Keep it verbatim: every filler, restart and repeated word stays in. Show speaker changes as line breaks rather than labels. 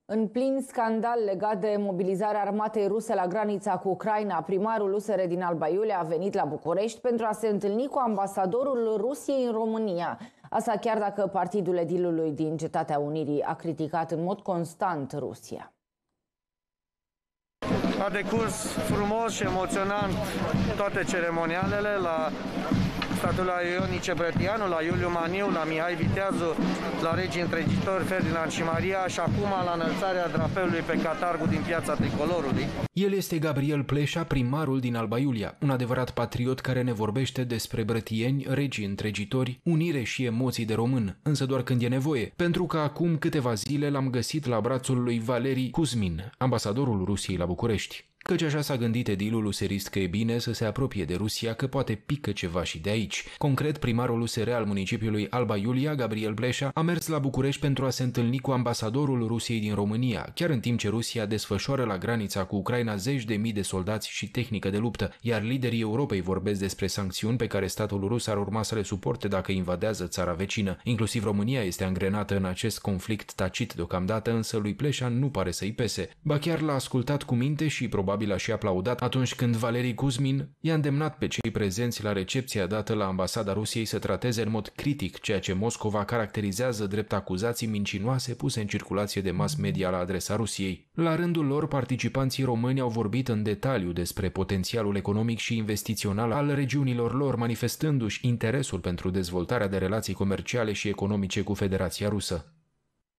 În plin scandal legat de mobilizarea armatei ruse la granița cu Ucraina, primarul U S R din Alba Iulia a venit la București pentru a se întâlni cu ambasadorul Rusiei în România. Asta chiar dacă Partidul Edilului din Cetatea Unirii a criticat în mod constant Rusia.
A decurs frumos și emoționant toate ceremonialele la Statuia Ionice Brătianu, la Iuliu Maniu, la Mihai Viteazu, la regii întregitori Ferdinand și Maria și acum la înălțarea drapelului pe catargul din Piața Tricolorului.
El este Gabriel Pleșa, primarul din Alba Iulia, un adevărat patriot care ne vorbește despre brătieni, regii întregitori, unire și emoții de român, însă doar când e nevoie, pentru că acum câteva zile l-am găsit la brațul lui Valeri Kuzmin, ambasadorul Rusiei la București. Căci așa s-a gândit edilul userist că e bine să se apropie de Rusia, că poate pică ceva și de aici. Concret, primarul U S R al municipiului Alba Iulia, Gabriel Pleșa, a mers la București pentru a se întâlni cu ambasadorul Rusiei din România, chiar în timp ce Rusia desfășoară la granița cu Ucraina zeci de mii de soldați și tehnică de luptă, iar liderii Europei vorbesc despre sancțiuni pe care statul rus ar urma să le suporte dacă invadează țara vecină. Inclusiv România este angrenată în acest conflict tacit deocamdată, însă lui Pleșa nu pare să-i pese. Ba chiar l-a ascultat cu minte și probabil a și aplaudat atunci când Valeri Kuzmin i-a îndemnat pe cei prezenți la recepția dată la ambasada Rusiei să trateze în mod critic ceea ce Moscova caracterizează drept acuzații mincinoase puse în circulație de mass media la adresa Rusiei. La rândul lor, participanții români au vorbit în detaliu despre potențialul economic și investițional al regiunilor lor, manifestându-și interesul pentru dezvoltarea de relații comerciale și economice cu Federația Rusă.